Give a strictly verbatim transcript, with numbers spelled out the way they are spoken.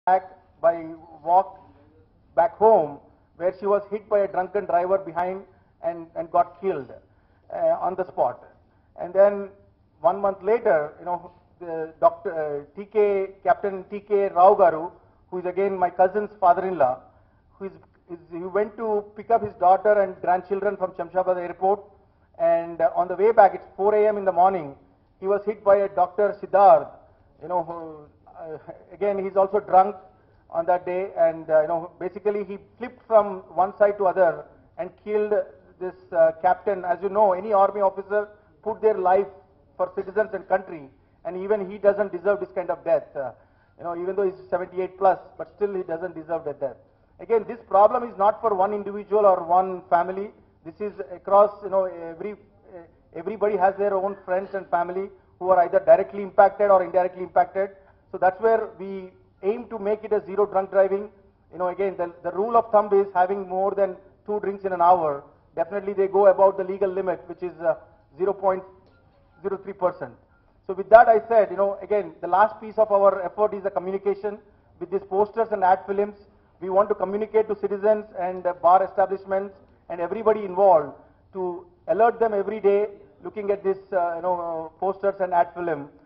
back by walk back home, where she was hit by a drunken driver behind and, and got killed uh, on the spot. And then one month later, you know, the Doctor uh, T K Captain T K Rao Garu, who is again my cousin's father-in-law, who is, is he went to pick up his daughter and grandchildren from Shamshabad airport, and uh, on the way back, it's four A M in the morning, he was hit by a Doctor Siddharth, you know, who, uh, again he's also drunk on that day, and uh, you know, basically he flipped from one side to other and killed this uh, captain. As you know, any army officer put their life for citizens and country, and even he doesn't deserve this kind of death. Uh, you know, even though he's seventy-eight plus, but still he doesn't deserve that death. Again, this problem is not for one individual or one family. This is across, you know, every uh, everybody has their own friends and family who are either directly impacted or indirectly impacted. So that's where we aim to make it a zero drunk driving. You know, again, the, the rule of thumb is having more than two drinks in an hour. Definitely they go about the legal limit, which is uh, zero point zero three percent. So with that I said, you know, again, the last piece of our effort is the communication with these posters and ad films. We want to communicate to citizens and uh, bar establishments and everybody involved to alert them every day looking at this, uh, you know, uh, posters and ad film